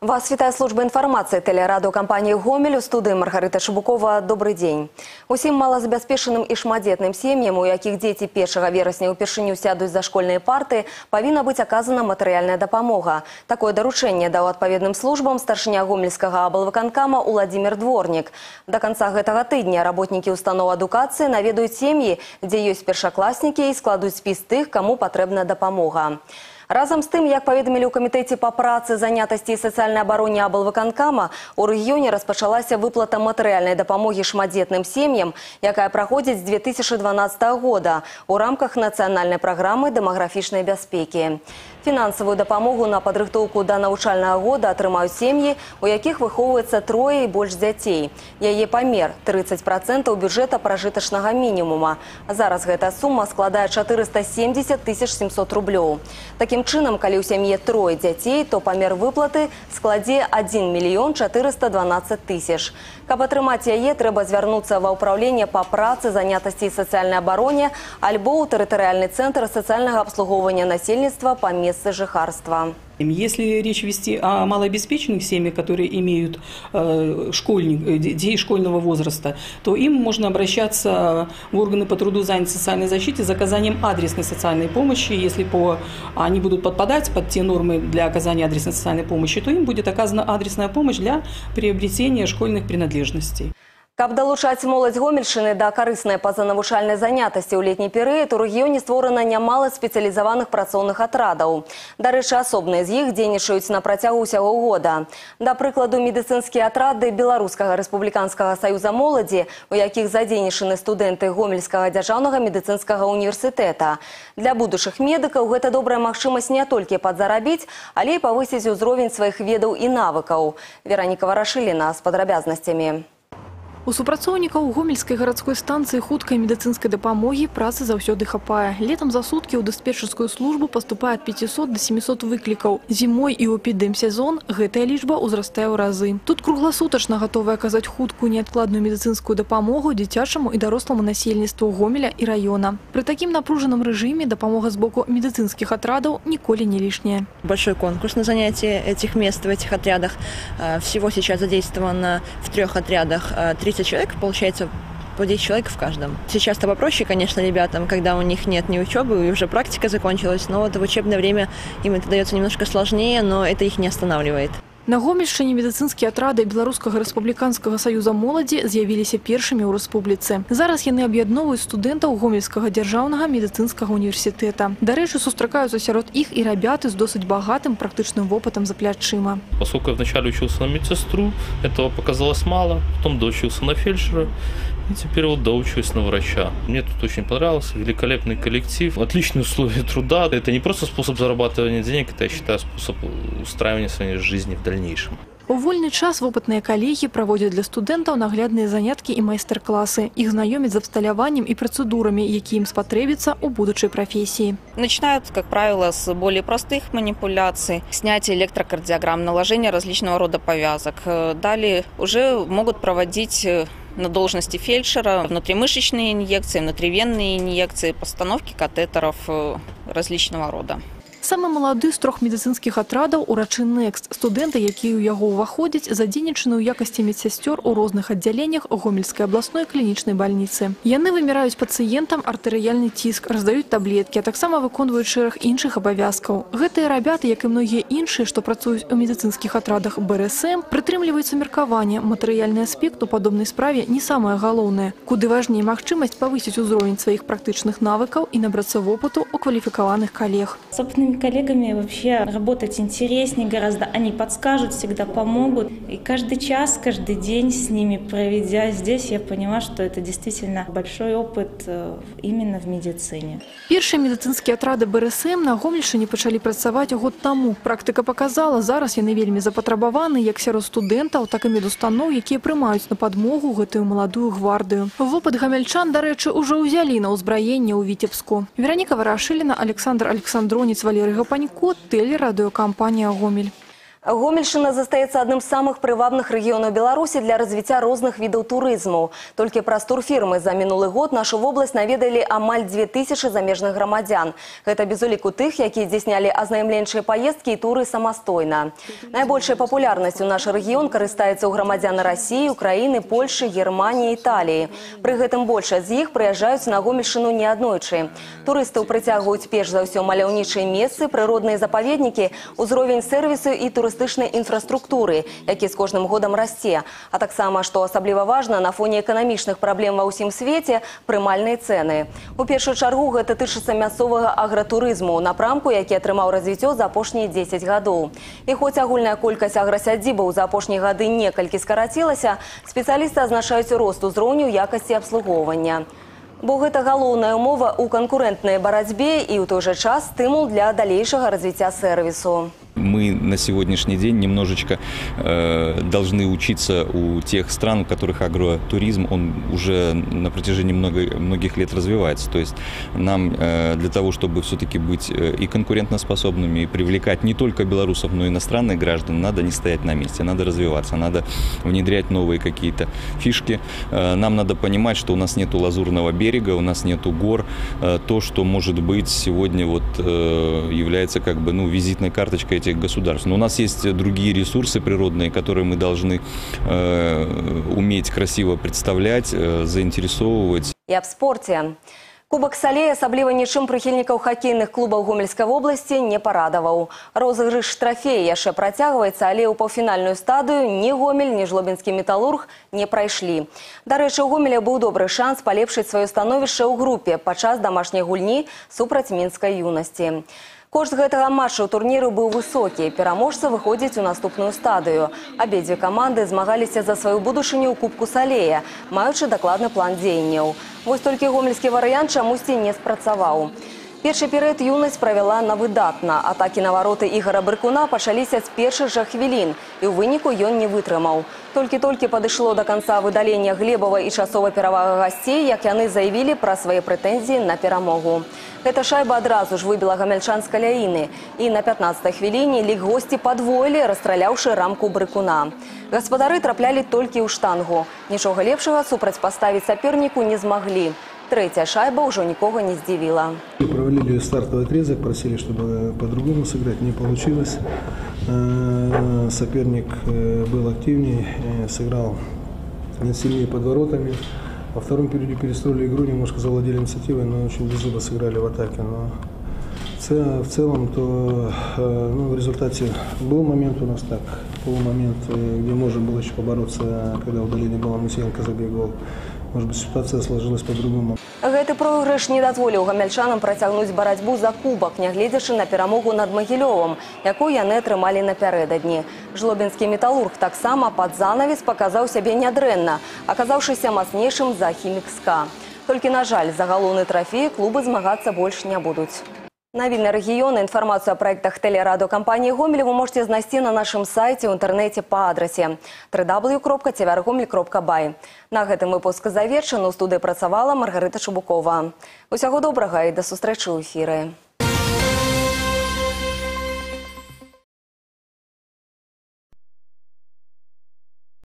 Вас вітає служба інформації телерадіокомпанії «Гомель», у студії Маргарита Шабукова. Добрий день. Усім малозабяспеченым і шматдетным сем'ям, у яких дзеці 1 верасня упершыню сядуць за школьныя парты, павінна быць аказана матэрыяльная дапамога. Такое даручэнне даў адпаведным службам старшыня гомельскага аблвыканкама Уладзімір Дворнік. До конца гэтага тыдня работнікі устаноў адукацыі наведаюць сем'і, дзе ёсць першакласнікі, і складуць спіс тых, каму патрэбна дапамога. Разом з тым, як паведамілі ў камітэце па працы, занятасці і сацыяльнай абароне аблвыканкама, у рэгіёне распачалася выплата матэрыяльнай дапамогі шматдетным сем'ям, якая праходзіць з 2012 года у рамках нацыянальнай праграмы дэмаграфічнай бяспекі. Фінансавую дапамогу на падрыхтоўку да навучальнага года атрымаюць сем'і, у якіх выхоўваецца 3 і больш дзяцей. Яе памер – 30% бюджэта пражытачнага мінімума. Зараз гэта сума складае 470 700 рублёў. Такім чынам, калі ў сям'і 3 дзяцей, то памер выплаты складзе 1 412 000. Каб атрымаць яе, трэба звярнуцца ва ўпраўленне па працы, занятасці і сацыяльнай абароне альбо ў тэрытарыяльны цэнтр сацыяльнага абслугоўвання насельніцтва па месцы жыхарства. Если речь вести о малообеспеченных семьях, которые имеют детей школьного возраста, то им можно обращаться в органы по труду, занятости и социальной защите за оказанием адресной социальной помощи. Если они будут подпадать под те нормы для оказания адресной социальной помощи, то им будет оказана адресная помощь для приобретения школьных принадлежностей. Каб далучаць моладзь Гомельшчыны да карыснай пазанавучальнай занятасці ў летні перыяд, у рэгіёне створана нямала спецыялізаваных працоўных атрадаў. Дарэчы, асобныя з іх дзейнічаюць на працягу ўсяго года. Да прыкладу, медыцынскія атрады Беларускага рэспубліканскага саюза моладзі, у якіх задзейнічаны студэнты Гомельскага дзяржаўнага медыцынскага універсітэта. Для будучых медыкаў гэта добрая магчымасць не толькі падзарабіць, але і павысіць узровень сваіх ведаў і навыкаў. Вераніка Варашыліна з падрабязнасцямі. У супрацоўнікаў гомельскай гарадской станцыі хуткай медыцынскай дапамогі працы заўсёды хапае. Летам за суткі ў дыспетчарскую службу паступае ад 500 до 700 выклікаў. Зімой і ў эпідэмсезон гэтая лічба ўзрастае ў разы. Тут кругласутачна гатовы аказаць хуткую неадкладную медыцынскую дапамогу дзіцячаму і даросламу насельніцтву Гомеля і раёна. Пры такім напружаным рэжыме дапамога з боку медыцынскіх атрадаў ніколі не лішняя. Большой конкурс на занятие этих мест в этих отрядах. Всего сейчас задействовано в 3 отрядах 30 человек, получается по 10 человек в каждом. Сейчас-то попроще, конечно, ребятам, когда у них нет ни учебы, и уже практика закончилась, но вот в учебное время им это дается немножко сложнее, но это их не останавливает. На Гомельшчыне медыцынскія атрады Беларускага рэспубліканскага саюза моладзі з'явіліся першымі ў рэспубліцы. Зараз яны аб'ядноўваюць студэнтаў Гомельскага дзяржаўнага медыцынскага універсітэта. Дарэчы, сустракаюцца сярод іх і рабяты з досыць багатым практычным вопытам за плячыма. Поскольку я вначале учился на медсестру, этого показалось мало, потом доучился на фельдшера, и теперь вот доучусь на врача. Мне тут очень понравился, великолепный коллектив, отличные условия труда. Это не просто способ зарабатывания денег, это, я считаю, способ устраивания своей жизни в дальнейшем. У вольны час вопытныя калегі праводзяць для студэнтаў наглядныя заняткі і майстар-класы. Іх знаёмяць з абсталяваннем і працэдурамі, якія ім спатрэбяцца ў будучай прафесіі. Начинают, как правило, с более простых манипуляций, снятия электрокардиограмм, наложения различного рода повязок. Далее уже могут проводить на должности фельдшера внутримышечные инъекции, внутривенные инъекции, постановки катетеров различного рода. Самы малады з 3 медыцынскіх атрадаў урачы «Некст». Студэнты, якія ў яго ўваходзяць, задзейнічаны ў якасці медсясцёр у розных аддзяленнях Гомельскай абласной клінічнай бальніцы. Яны выміраюць пацыентам артэрыяльны ціск, раздаюць таблеткі, а таксама выконваюць шэраг іншых абавязкаў. Гэтыя рабяты, як і многія іншыя, што працуюць у медыцынскіх атрадах БРСМ, прытрымліваюцца меркавання. Матэрыяльны аспект у падобнай справе не самае галоўнае. Куды важней магчымасць павысіць узровень сваіх практычных навыкаў і набрацца вопыту у кваліфікаваных калег. Коллегами вообще работать интереснее гораздо. Они подскажут, всегда помогут. И каждый час, каждый день с ними проведя здесь, я поняла, что это действительно большой опыт именно в медицине. Першыя медыцынскія атрады БРСМ на Гомельшчыне пачалі працаваць год таму. Практыка показала, зараз яны вельмі запатрабаваны як сярод студэнтаў, так і медустаноў, якія прымаюць на падмогу гэтую маладую гвардыю. Вопыт гамельчан, дарэчы, ужо ўзялі на ўзбраенне ў Віцебску. Вераніка Варашыліна, Александр Александронец, Валерий Гапанько, телерадиокомпания «Гомель». Гомельщина застаецца адным з самых прывабных рэгіёнаў Беларусі для развіцця розных відаў турызму. Толькі праз турфірмы за мінулы год нашу вобласць наведалі амаль 2000 замежных грамадзян. Гэта без уліку тых, якія здзяйснялі азнаймленчыя паездкі і туры самастойна. Найбольшай папулярнасцю наш рэгіён карыстаецца ў грамадзян Расіі, Украіны, Польшы, Германіі, Італіі. Пры гэтым большасць з іх прыязджаюць на Гомельшчыну неаднойчы. Турыстаў прыцягваюць перш за ўсё маляўнічыя месцы, прыродныя запаведнікі, узровень сэрвісу і турыстычнай інфраструктуры, які з кожным годам расце. А таксама, што асабліва важна, на фоне эканамічных праблем ва ўсім свеце, прымальныя цэны. У першую чаргу гэта тычыцца мясцовага агратурызму, напрамку, які атрымаў развіццё за апошнія 10 гадоў. І хоць агульная колькасць аграсядзібаў за апошнія гады некалькі скарацілася, спецыялісты азначаюць рост узроўню якасці абслугоўвання. Бо гэта галоўная ўмова ў канкурэнтнай барацьбе і ў той жа час стымул для далейшага развіцця сервису. Мы на сегодняшний день немножечко должны учиться у тех стран, у которых агротуризм он уже на протяжении многих лет развивается. То есть нам для того, чтобы все-таки быть и конкурентоспособными, и привлекать не только белорусов, но и иностранных граждан, надо не стоять на месте, надо развиваться, надо внедрять новые какие-то фишки. Нам надо понимать, что у нас нету лазурного берега, у нас нету гор. То, что может быть сегодня вот является как бы визитной карточкой этих государств. Но у нас есть другие ресурсы природные, которые мы должны уметь красиво представлять, заинтересовывать. И об спорте. Кубок Салей асабліва нічым прыхільнікаў хакейных клубаў Гомельскай вобласці не парадаваў. Розыгрыш трафея яшчэ працягваецца, але ў паўфінальную стадыю ні Гомель, ні жлобінскі металург не прайшлі. Дарэчы, у Гомеля быў добры шанс палепшыць сваё становішча ў групе падчас дамашняй гульні супраць мінскай юнасці. Кошт гэтага матча ў турніру быў высокі. Пераможца выходзіць у наступную стадыю. Абедзве каманды змагаліся за сваю будучыню ў Кубку Салея, маючы дакладны план дзеянняў. Вось толькі гомельскі варыянт чамусьці не спрацаваў. Першы перыяд юнасць правяла на выдатна. Атакі на вароты Ігора Брыкуна пачаліся з першых жа хвілін, і ў выніку ён не вытрымаў. Толькі-толькі падышло да канца выдалення Глебава і часовай перавага гасцей, як яны заявілі пра свае прэтэнзіі на перамогу. Эта шайба адразу ж выбіла гамяльчан з каляіны. І на 15-й хвіліне лік госці падвоілі, расстраляўшы рамку Брыкуна. Гаспадары траплялі толькі ў штангу. Нічога лепшага супрацьпаставіць саперніку не змаглі. Третья шайба уже никого не сдивила. Провалили стартовый отрезок, просили, чтобы по-другому сыграть, не получилось. Соперник был активнее, сыграл сильнее под воротами. Во втором периоде перестроили игру, немножко завладели инициативой, но очень беззубо сыграли в атаке. Но в целом, то в результате был момент у нас так, полумомент, где можно было еще побороться, когда удаление было, Мусенко забегал. Может быть, ситуация сложилась по-другому. Гэты пройгрыш не дазволіў гамяльчанам працягнуць барацьбу за кубак, нягледзячы на перамогу над Магілёвым, якую яны атрымалі напярэдадні. Жлобінскі металург таксама пад занавес паказаў сябе нядрэнна, аказаўшыся мацнейшым за Хімік-СКА. Толькі, на жаль, за галоўны трафей клубы змагацца больш не будуць. Навіны рэгіёна, інфармацыю о проектах телерадиокомпании «Гомель» вы можете знайсці на нашем сайте ў інтэрнэце по адрасе www.tvrgomel.by. На гэтым выпуск завершаны. У студыі працавала Маргарыта Шубукова. Усяго добрага і да сустрэчы ў эфіры.